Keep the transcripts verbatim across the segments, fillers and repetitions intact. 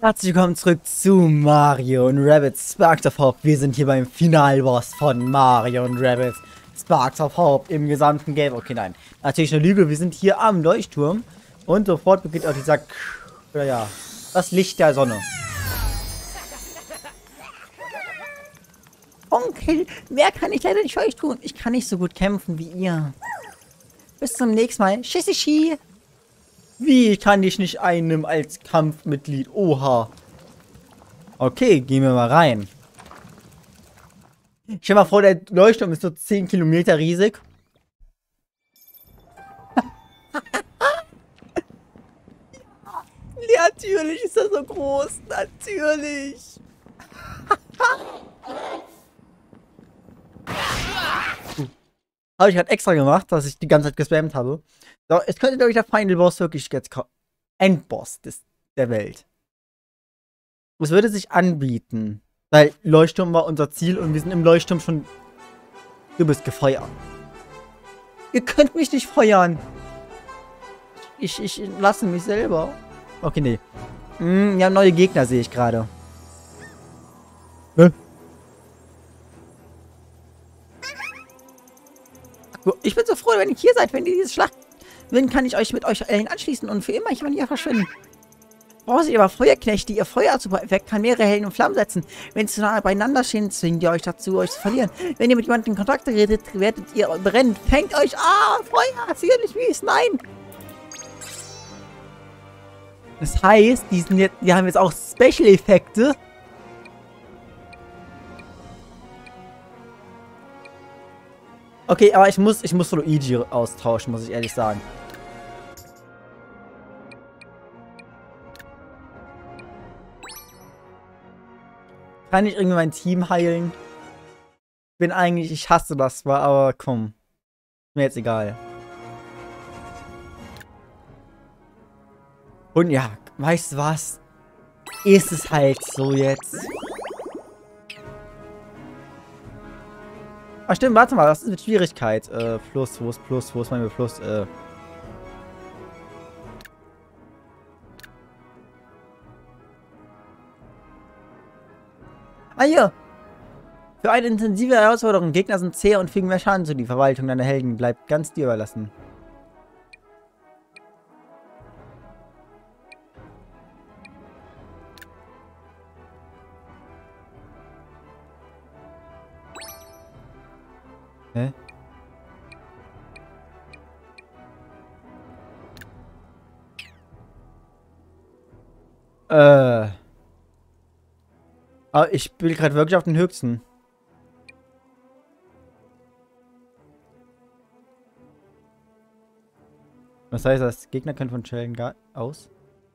Herzlich willkommen zurück zu Mario und Rabbids Sparks of Hope. Wir sind hier beim Finalboss von Mario und Rabbids Sparks of Hope im gesamten Game. Okay, nein, natürlich eine Lüge. Wir sind hier am Leuchtturm und sofort beginnt auch dieser, oder ja, das Licht der Sonne. Onkel, mehr kann ich leider nicht für euch tun. Ich kann nicht so gut kämpfen wie ihr. Bis zum nächsten Mal. Tschüssi. Wie kann ich nicht einnehmen als Kampfmitglied? Oha. Okay, gehen wir mal rein. Stell dir mal vor, der Leuchtturm ist nur zehn Kilometer riesig. Ja, natürlich ist er so groß. Natürlich. Habe ich gerade extra gemacht, dass ich die ganze Zeit gespammt habe. So, es könnte, glaube ich, der Final Boss wirklich jetzt kommen. Endboss des, der Welt. Es würde sich anbieten. Weil Leuchtturm war unser Ziel und wir sind im Leuchtturm schon. Du bist gefeuert. Ihr könnt mich nicht feuern. Ich, ich lasse mich selber. Okay, nee. Hm, wir haben neue Gegner, sehe ich gerade. Hä? Ich bin so froh, wenn ihr hier seid, wenn ihr diese Schlacht gewinnen, kann ich euch mit euch allen anschließen und für immer ich meine, hier verschwinden. Braucht ihr aber Feuerknechte, ihr Feuer-Super-Effekt kann mehrere Helden und Flammen setzen. Wenn sie nahe beieinander stehen, zwingt ihr euch dazu, euch zu verlieren. Wenn ihr mit jemandem in Kontakt redet, werdet ihr brennen. Fängt euch an! Feuer! Sicherlich wie es, nein! Das heißt, die, sind jetzt, die haben jetzt auch Special-Effekte. Okay, aber ich muss, ich muss Luigi austauschen, muss ich ehrlich sagen. Kann ich irgendwie mein Team heilen? Bin eigentlich, ich hasse das zwar, aber komm. Mir jetzt egal. Und ja, weißt du was? Ist es halt so jetzt. Ach stimmt, warte mal, das ist mit Schwierigkeit. Äh, plus, wo ist plus, wo ist mein Plus, äh. Ah, hier! Für eine intensive Herausforderung. Gegner sind zäh und fügen mehr Schaden zu. Die Verwaltung deiner Helden bleibt ganz dir überlassen. Hä? Äh. Aber ich spiele gerade wirklich auf den höchsten. Was heißt das? Gegner können von Schellen gar aus?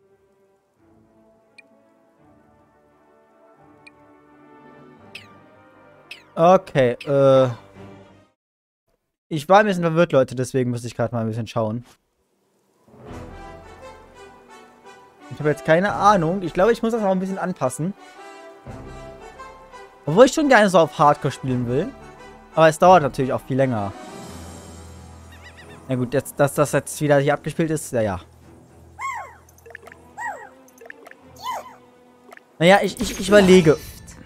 Okay, äh. Ich war ein bisschen verwirrt, Leute, deswegen muss ich gerade mal ein bisschen schauen. Ich habe jetzt keine Ahnung. Ich glaube, ich muss das auch ein bisschen anpassen. Obwohl ich schon gerne so auf Hardcore spielen will. Aber es dauert natürlich auch viel länger. Na gut, jetzt, dass das jetzt wieder hier abgespielt ist, ja, ja. Naja, ich, ich, ich überlege.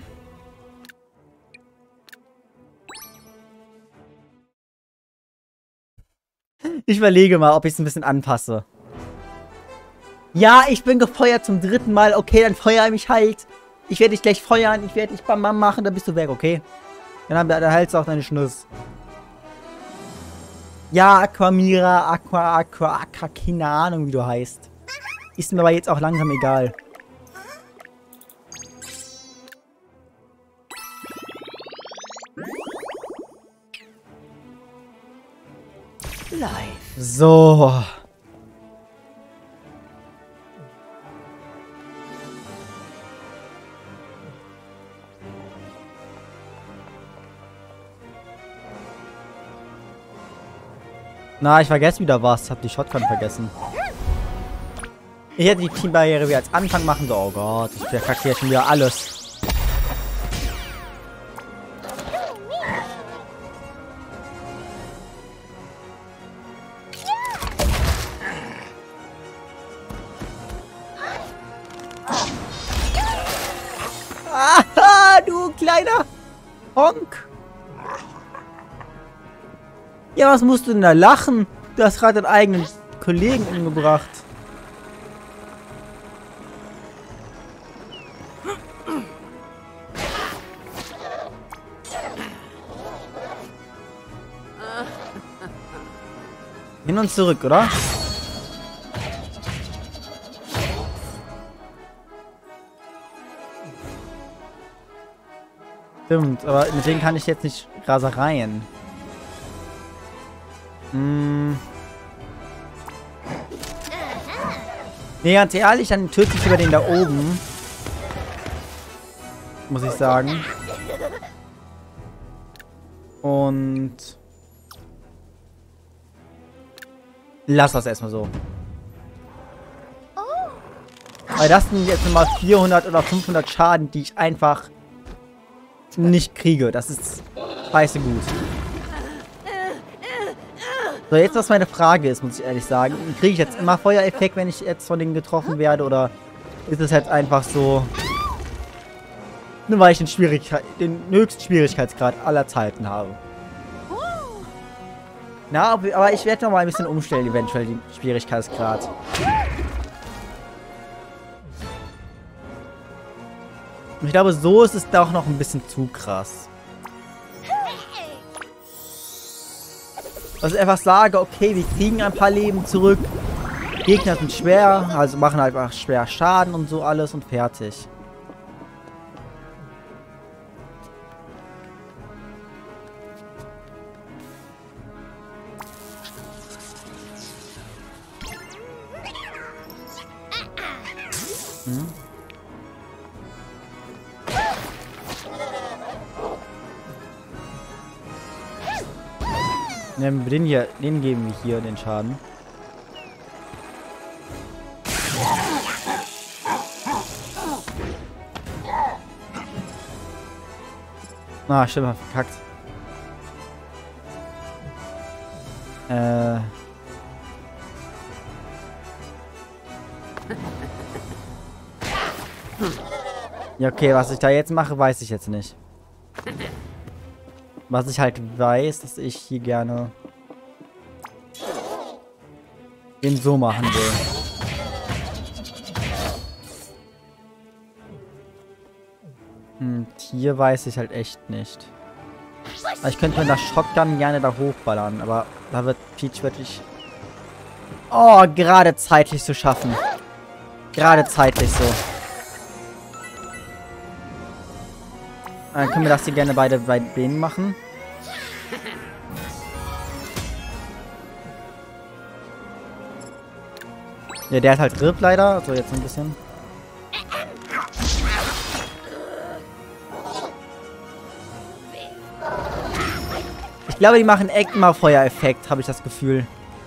Ich überlege mal, ob ich es ein bisschen anpasse. Ja, ich bin gefeuert zum dritten Mal. Okay, dann feuer mich halt. Ich werde dich gleich feuern. Ich werde dich bam bam machen. Dann bist du weg, okay? Dann, dann hältst du auch deine Schnuss. Ja, Aquamira, Aqua, Aqua, Aqua, keine Ahnung, wie du heißt. Ist mir aber jetzt auch langsam egal. So. Na, ich vergesse wieder was. Hab die Shotgun vergessen. Ich hätte die Teambarriere wie als Anfang machen sollen. Oh Gott, ich verkacke hier schon wieder alles. Ah, du kleiner Honk. Ja, was musst du denn da lachen? Du hast gerade deinen eigenen Kollegen umgebracht. Hin und zurück, oder? Stimmt, aber mit denen kann ich jetzt nicht Rasereien. Hm. Nee, ganz ehrlich, dann töte ich lieber den da oben. Muss ich sagen. Und... lass das erstmal so. Weil das sind jetzt nochmal vierhundert oder fünfhundert Schaden, die ich einfach nicht kriege. Das ist scheiße gut. So, jetzt was meine Frage ist, muss ich ehrlich sagen. Kriege ich jetzt immer Feuereffekt, wenn ich jetzt von denen getroffen werde? Oder ist es jetzt einfach so... nur weil ich den, Schwierigkeit, den höchsten Schwierigkeitsgrad aller Zeiten habe? Na, aber ich werde noch mal ein bisschen umstellen, eventuell, den Schwierigkeitsgrad. Und ich glaube, so ist es doch noch ein bisschen zu krass. Dass ich einfach sage, okay, wir kriegen ein paar Leben zurück. Gegner sind schwer, also machen einfach schwer Schaden und so alles und fertig. Hm. Nehmen wir den hier, den geben wir hier den Schaden. Ah, stimmt, hab verkackt. Äh. Ja, okay, was ich da jetzt mache, weiß ich jetzt nicht. Was ich halt weiß, dass ich hier gerne den so machen will. Hm, hier weiß ich halt echt nicht. Aber ich könnte mit der Shotgun gerne da hochballern, aber da wird Peach wirklich... oh, gerade zeitlich zu schaffen. Gerade zeitlich so. Dann können wir das hier gerne beide bei denen machen. Ja, der hat halt Grip leider. So, jetzt ein bisschen. Ich glaube, die machen echt mal Feuereffekt, habe ich das Gefühl.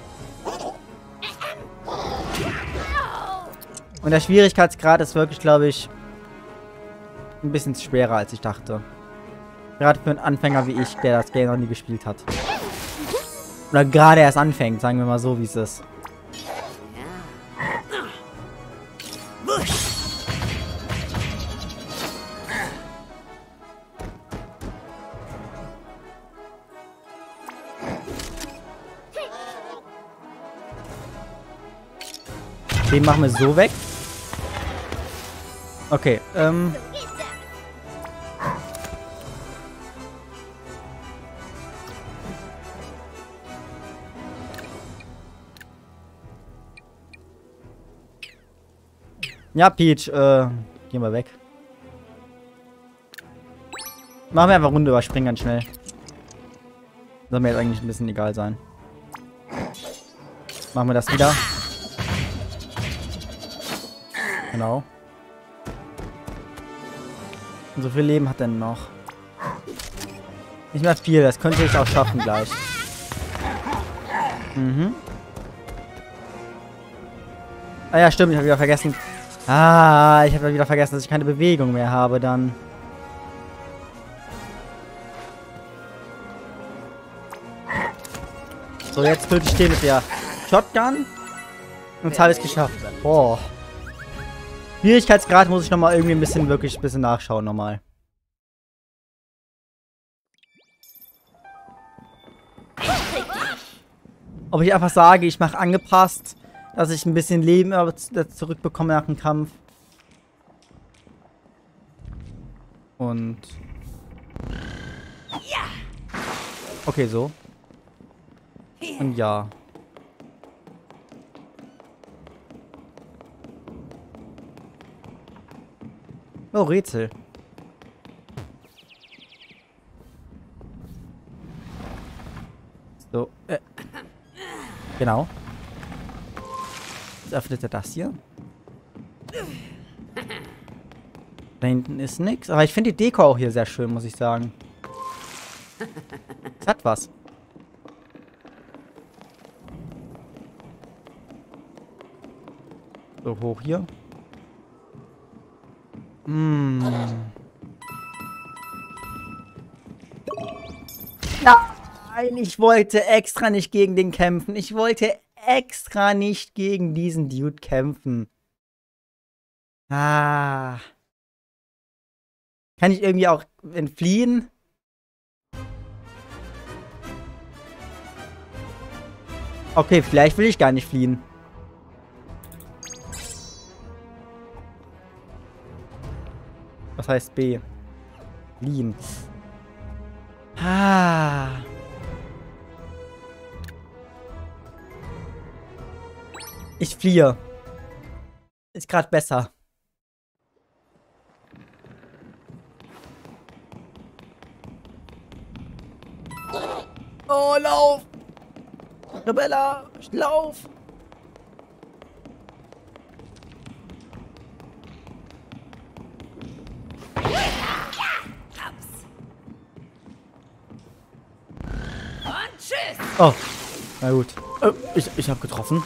Und der Schwierigkeitsgrad ist wirklich, glaube ich, ein bisschen schwerer, als ich dachte. Gerade für einen Anfänger wie ich, der das Game noch nie gespielt hat. Oder gerade erst anfängt, sagen wir mal so, wie es ist. Den machen wir so weg. Okay, ähm... ja, Peach, äh, gehen wir weg. Machen wir einfach Runde überspringen ganz schnell. Soll mir jetzt eigentlich ein bisschen egal sein. Machen wir das wieder. Genau. Und so viel Leben hat er noch. Nicht mehr viel, das könnte ich auch schaffen gleich. Mhm. Ah ja, stimmt, ich habe wieder vergessen. Ah, ich habe wieder vergessen, dass ich keine Bewegung mehr habe dann. So, jetzt töte ich den mit der Shotgun. Und jetzt habe ich es geschafft. Boah. Schwierigkeitsgrad muss ich nochmal irgendwie ein bisschen, wirklich ein bisschen nachschauen nochmal. Ob ich einfach sage, ich mache angepasst, dass ich ein bisschen Leben zurückbekomme nach dem Kampf. Und... Okay, so. Und ja. Oh, Rätsel. So, äh. Genau. Jetzt öffnet er das hier. Da hinten ist nichts. Aber ich finde die Deko auch hier sehr schön, muss ich sagen. Es hat was. So, hoch hier. Hm. Nein, ich wollte extra nicht gegen den kämpfen. Ich wollte extra nicht gegen diesen Dude kämpfen. Ah. Kann ich irgendwie auch entfliehen? Okay, vielleicht will ich gar nicht fliehen. Was heißt B? Fliehen. Ah. Ich fliehe. Ist gerade besser. Oh, lauf! Rebella, lauf! Oh, na gut. Oh, ich, ich habe getroffen.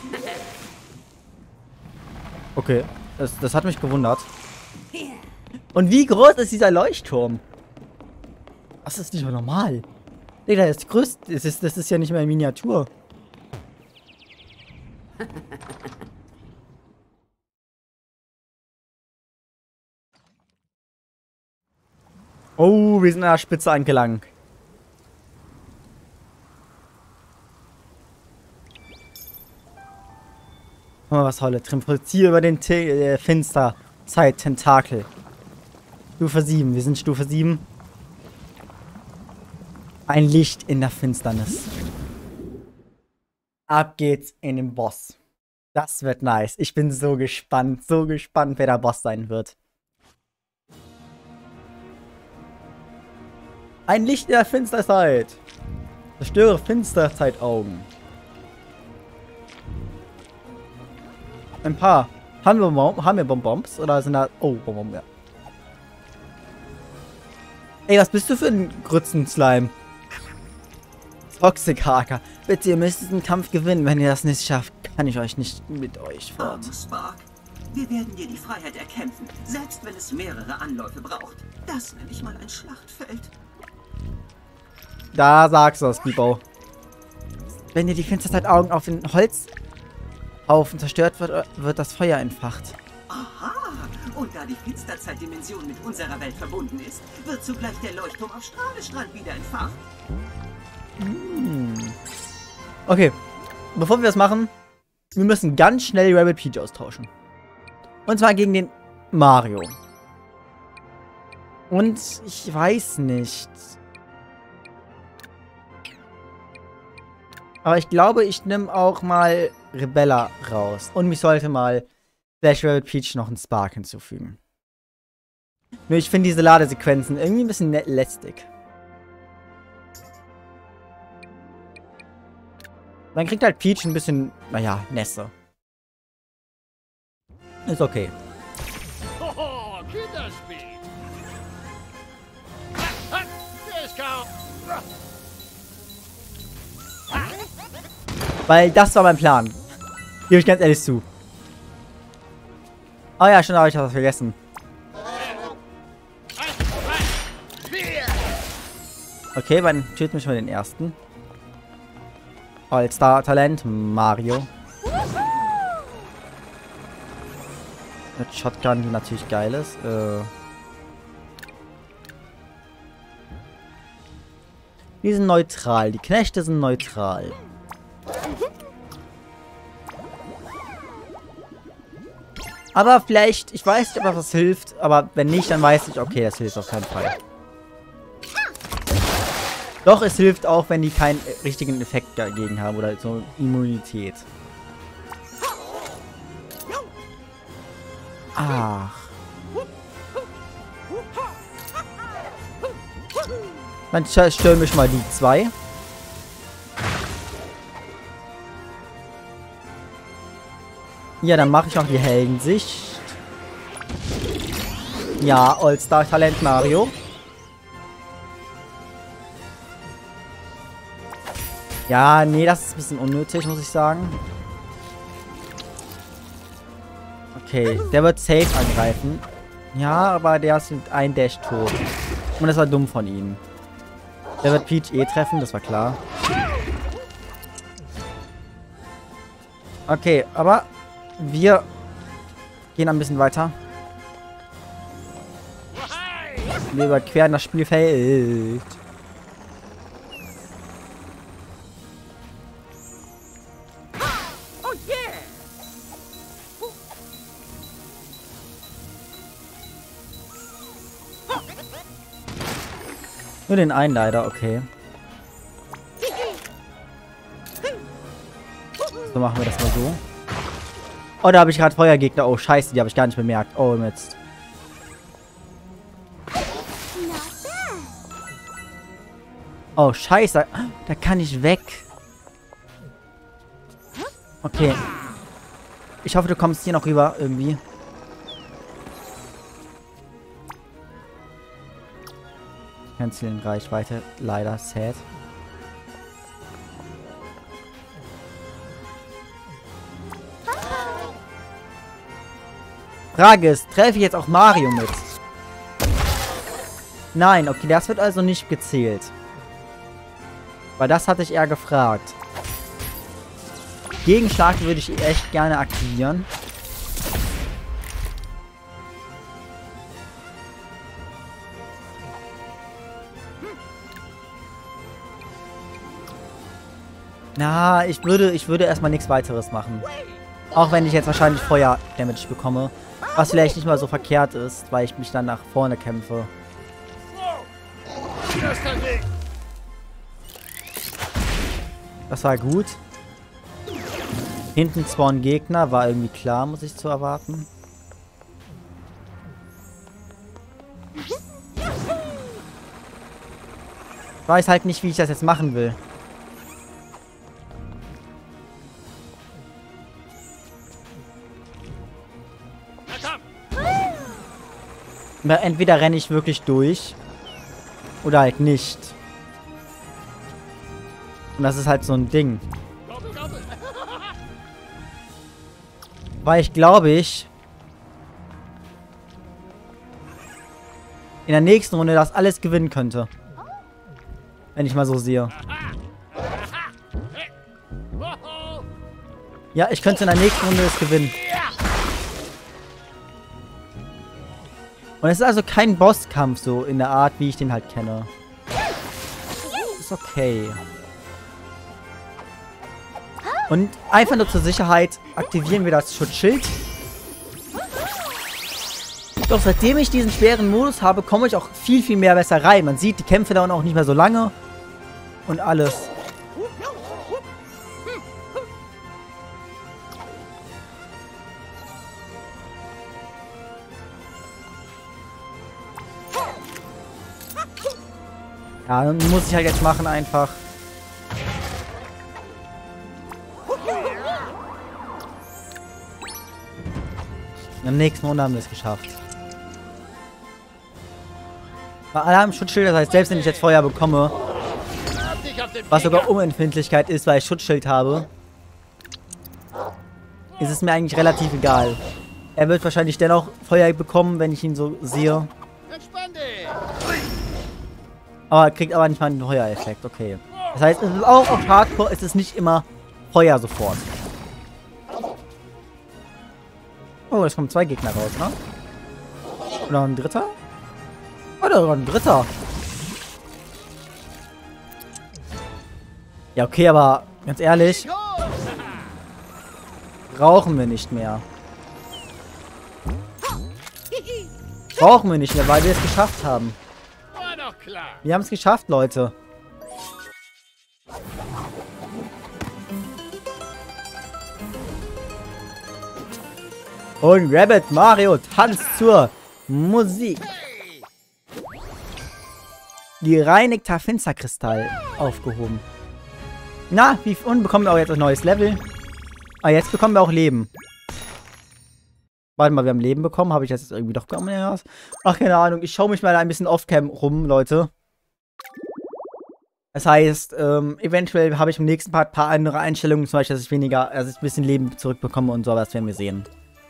Okay, das, das hat mich gewundert. Und wie groß ist dieser Leuchtturm? Das ist nicht mehr normal. Digga, das ist größte. Das ist, das ist ja nicht mehr in Miniatur. Oh, wir sind an der Spitze angelangt. Oh, was Holle. Triumphiere über den äh, Finsterzeit-Tentakel. Stufe sieben. Wir sind Stufe sieben. Ein Licht in der Finsternis. Ab geht's in den Boss. Das wird nice. Ich bin so gespannt. So gespannt, wer der Boss sein wird. Ein Licht in der Finsterzeit. Zerstöre Finsterzeitaugen. Ein paar. Haben wir, Bom haben wir Bonbons? Oder sind da... Oh, Bonbons, ja. Ey, was bist du für ein Grützen-Slime? Toxic Haker. Bitte, ihr müsst diesen Kampf gewinnen. Wenn ihr das nicht schafft, kann ich euch nicht mit euch fort. Oh, Spark. Wir werden dir die Freiheit erkämpfen, selbst wenn es mehrere Anläufe braucht. Das nenne ich mal ein Schlachtfeld. Da sagst du es, Bibo. Wenn ihr die Finsterzeit-Augen auf den Holzhaufen zerstört wird, wird das Feuer entfacht. Aha! Und da die Finsterzeit-Dimension mit unserer Welt verbunden ist, wird zugleich der Leuchtturm auf Strahlestrand wieder entfacht. Hm. Okay, bevor wir das machen, wir müssen ganz schnell Rabbit Peach austauschen. Und zwar gegen den Mario. Und ich weiß nicht. Aber ich glaube, ich nehme auch mal Rebella raus. Und mich sollte mal Slash Rabbit Peach noch einen Spark hinzufügen. Nur ich finde diese Ladesequenzen irgendwie ein bisschen lästig. Dann kriegt halt Peach ein bisschen, naja, Nässe. Ist okay. Oh, Kinderspiel. Weil das war mein Plan. Gebe ich ganz ehrlich zu. Oh ja, schon habe ich was vergessen. Okay, dann töten wir schon mal den ersten. All-Star-Talent, Mario. Mit Shotgun, die natürlich geil ist. Äh die sind neutral. Die Knechte sind neutral. Aber vielleicht, ich weiß nicht, ob das hilft, aber wenn nicht, dann weiß ich, okay, das hilft auf keinen Fall. Doch, es hilft auch, wenn die keinen richtigen Effekt dagegen haben oder so Immunität. Ach. Dann stürme ich mal die zwei. Ja, dann mache ich auch die Heldensicht. Ja, All-Star-Talent Mario. Ja, nee, das ist ein bisschen unnötig, muss ich sagen. Okay, der wird safe angreifen. Ja, aber der ist mit einem Dash tot. Und das war dumm von ihm. Der wird Peach eh treffen, das war klar. Okay, aber wir gehen ein bisschen weiter. Wir überqueren das Spielfeld. Nur den einen leider, okay. So machen wir das mal so. Oh, da habe ich gerade Feuergegner. Oh, scheiße, die habe ich gar nicht bemerkt. Oh, jetzt. Oh, scheiße. Da kann ich weg. Okay. Ich hoffe, du kommst hier noch rüber irgendwie. Canceln Reichweite. Leider sad. Frage ist, treffe ich jetzt auch Mario mit? Nein, okay, das wird also nicht gezählt. Weil das hatte ich eher gefragt. Gegenschlag würde ich echt gerne aktivieren. Na, ich würde, ich würde erstmal nichts weiteres machen. Auch wenn ich jetzt wahrscheinlich Feuer-Damage bekomme. Was vielleicht nicht mal so verkehrt ist, weil ich mich dann nach vorne kämpfe. Das war gut. Hinten spawnen Gegner, war irgendwie klar, muss ich zu erwarten. Ich weiß halt nicht, wie ich das jetzt machen will. Entweder renne ich wirklich durch oder halt nicht. Und das ist halt so ein Ding. Weil ich glaube ich in der nächsten Runde das alles gewinnen könnte. Wenn ich mal so sehe. Ja, ich könnte in der nächsten Runde das gewinnen. Und es ist also kein Bosskampf so in der Art, wie ich den halt kenne. Ist okay. Und einfach nur zur Sicherheit aktivieren wir das Schutzschild. Doch seitdem ich diesen schweren Modus habe, komme ich auch viel, viel mehr besser rein. Man sieht, die Kämpfe dauern auch nicht mehr so lange. Und alles. Ja, dann muss ich halt jetzt machen einfach. Im nächsten Runde haben wir es geschafft. Bei Alarm Schutzschild, das heißt, selbst wenn ich jetzt Feuer bekomme, was sogar Unempfindlichkeit ist, weil ich Schutzschild habe, ist es mir eigentlich relativ egal. Er wird wahrscheinlich dennoch Feuer bekommen, wenn ich ihn so sehe. Aber er kriegt aber nicht mal einen Feuereffekt, okay. Das heißt, es ist auch auf Hardcore, es ist nicht immer Feuer sofort. Oh, es kommen zwei Gegner raus, ne? Oder ein dritter? Oder ein dritter? Ja, okay, aber ganz ehrlich, brauchen wir nicht mehr. Brauchen wir nicht mehr, weil wir es geschafft haben. War doch klar. Wir haben es geschafft, Leute. Und Rabbit Mario tanzt zur Musik. Gereinigter Finsterkristall aufgehoben. Na, wie und bekommen wir auch jetzt ein neues Level. Ah, jetzt bekommen wir auch Leben. Warte mal, wir haben Leben bekommen. Habe ich das jetzt irgendwie doch gemacht? Ach, keine Ahnung. Ich schaue mich mal ein bisschen off-cam rum, Leute. Das heißt, ähm, eventuell habe ich im nächsten Part ein paar andere Einstellungen. Zum Beispiel, dass ich weniger, also ich ein bisschen Leben zurückbekomme und so. Das werden wir sehen.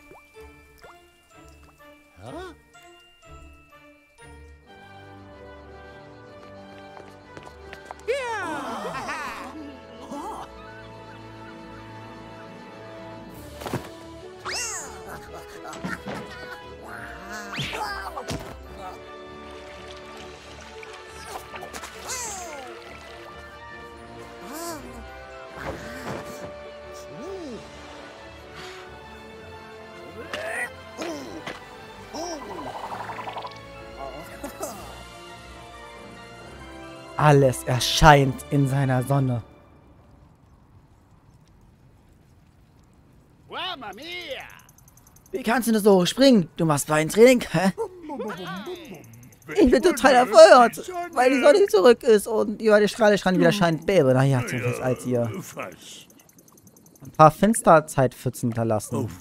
Alles erscheint in seiner Sonne. Mamma mia! Wie kannst du nur so hoch springen? Du machst Beintraining, hä? Ich bin total erfeuert, weil die Sonne zurück ist und über die Strahlestrand wieder scheint Bäbe. Naja, zumindest als ihr ein paar Finsterzeit-Pfützen hinterlassen.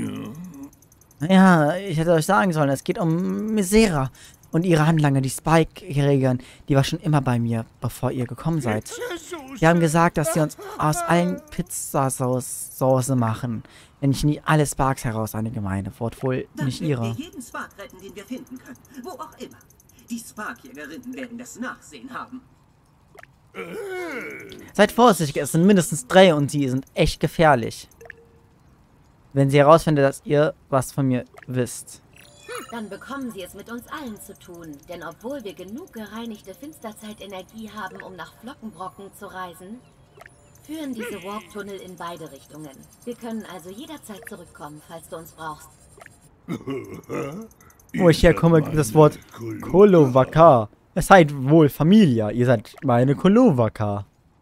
Naja, ich hätte euch sagen sollen, es geht um Misera und ihre Handlanger, die Spike-Jägern. Die war schon immer bei mir, bevor ihr gekommen seid. Sie haben gesagt, dass sie uns aus allen Pizzasauce machen. Wenn ich nie alle Sparks heraus eine Gemeinde. Wird wohl nicht ihre. Dann werden wir jeden Spark retten, den wir finden können. Wo auch immer. Die Spark-Jägerinnen werden das Nachsehen haben. Seid vorsichtig, es sind mindestens drei und sie sind echt gefährlich. Wenn sie herausfindet, dass ihr was von mir wisst. Dann bekommen sie es mit uns allen zu tun. Denn obwohl wir genug gereinigte Finsterzeit-Energie haben, um nach Flockenbrocken zu reisen, führen diese Warp-Tunnel in beide Richtungen. Wir können also jederzeit zurückkommen, falls du uns brauchst. Wo ich herkomme, gibt das Wort Kolowaka. Es seid wohl Familie. Ihr seid meine Kolowaka.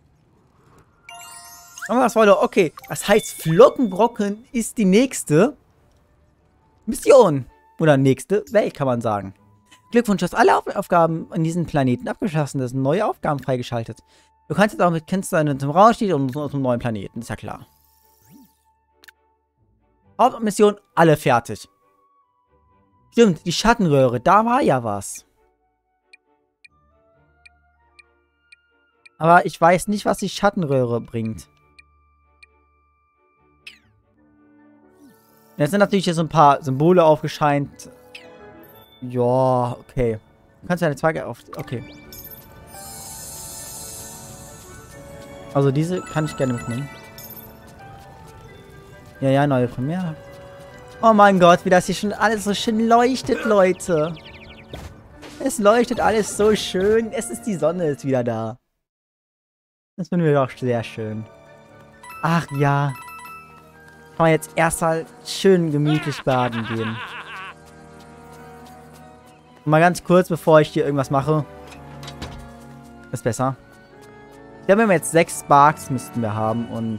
Aber was war doch? Okay, das heißt, Flockenbrocken ist die nächste Mission. Oder nächste Welt, kann man sagen. Glückwunsch, du hast alle Auf Aufgaben an diesem Planeten abgeschlossen. Es sind neue Aufgaben freigeschaltet. Du kannst jetzt auch mit Kennzeichen zum Raumschiff und zum neuen Planeten, ist ja klar. Hauptmission, alle fertig. Stimmt, die Schattenröhre, da war ja was. Aber ich weiß nicht, was die Schattenröhre bringt. Jetzt sind natürlich hier so ein paar Symbole aufgescheint. Ja, okay. Du kannst ja eine Zweige auf... Okay. Also diese kann ich gerne mitnehmen. Ja, ja, neue Premiere. Oh mein Gott, wie das hier schon alles so schön leuchtet, Leute. Es leuchtet alles so schön. Es ist die Sonne ist wieder da. Das finden wir doch sehr schön. Ach ja. Kann man jetzt erstmal schön gemütlich baden gehen. Und mal ganz kurz, bevor ich hier irgendwas mache. Ist besser. Wir haben jetzt sechs Sparks müssten wir haben und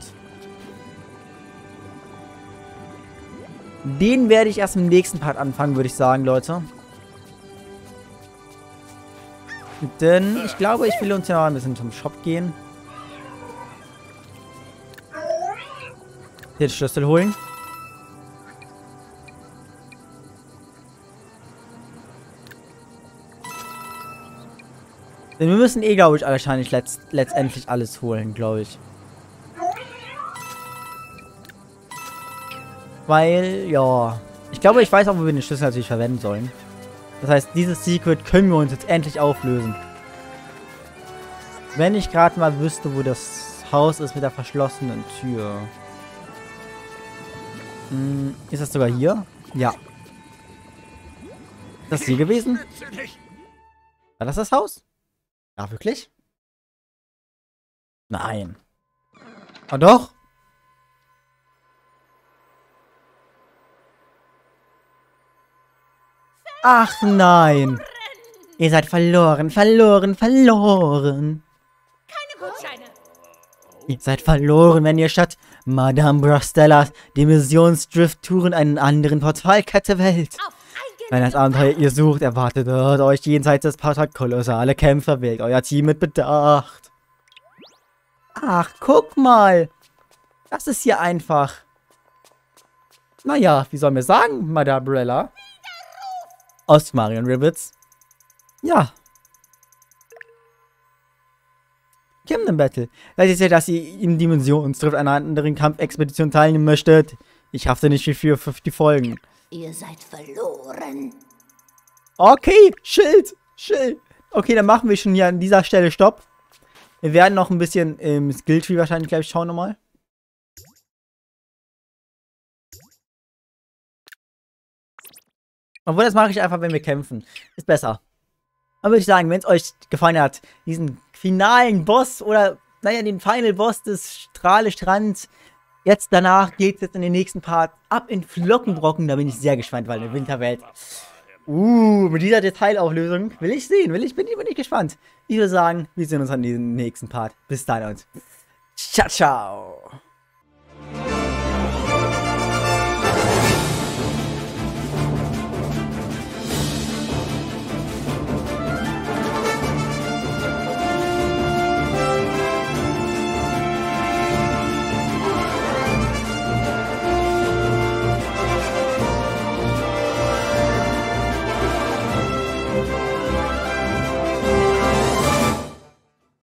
den werde ich erst im nächsten Part anfangen, würde ich sagen, Leute. Denn ich glaube, ich will uns ja noch ein bisschen zum Shop gehen. Den Schlüssel holen. Denn wir müssen eh, glaube ich, wahrscheinlich letzt letztendlich alles holen, glaube ich. Weil, ja. Ich glaube, ich weiß auch, wo wir den Schlüssel natürlich verwenden sollen. Das heißt, dieses Secret können wir uns jetzt endlich auflösen. Wenn ich gerade mal wüsste, wo das Haus ist mit der verschlossenen Tür. Hm, ist das sogar hier? Ja. Ist das hier gewesen? War das das Haus? Ja, wirklich? Nein. Ah, doch. Ach nein. Ihr seid verloren, verloren, verloren. Keine Gutscheine. Ihr seid verloren, wenn ihr statt Madame Brastellas Dimensionsdrift-Touren einen anderen Portalkette wählt. Auf eigene Wenn das Abenteuer ihr sucht, erwartet dort euch jenseits des Portals kolossale Kämpfe. Wählt euer Team mit Bedacht. Ach, guck mal. Das ist hier einfach. Naja, wie sollen wir sagen, Madame Brella? Aus Mario Rabbids. Ja. Camden Battle. Das ist ja, dass ihr im Dimensionsdrift einer anderen Kampfexpedition teilnehmen möchtet. Ich hafte nicht viel für die Folgen. Ihr seid verloren. Okay, Schild, Schild. Okay, dann machen wir schon hier an dieser Stelle Stopp. Wir werden noch ein bisschen im Skilltree wahrscheinlich gleich schauen nochmal. Obwohl, das mache ich einfach, wenn wir kämpfen. Ist besser. Dann würde ich sagen, wenn es euch gefallen hat, diesen finalen Boss oder, naja, den Final Boss des Strahlestrands, jetzt danach geht es jetzt in den nächsten Part ab in Flockenbrocken. Da bin ich sehr gespannt, weil eine Winterwelt. Uh, mit dieser Detailauflösung will ich sehen, will ich, bin, bin ich gespannt. Ich würde sagen, wir sehen uns an diesem nächsten Part. Bis dann und ciao, ciao.